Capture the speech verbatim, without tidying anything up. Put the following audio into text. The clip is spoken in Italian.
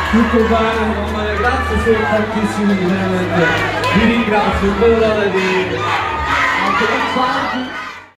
Tutto bene, mamma mia, grazie, sono tantissimi, veramente. Vi ringrazio, non vedo l'ora di anche pensarci.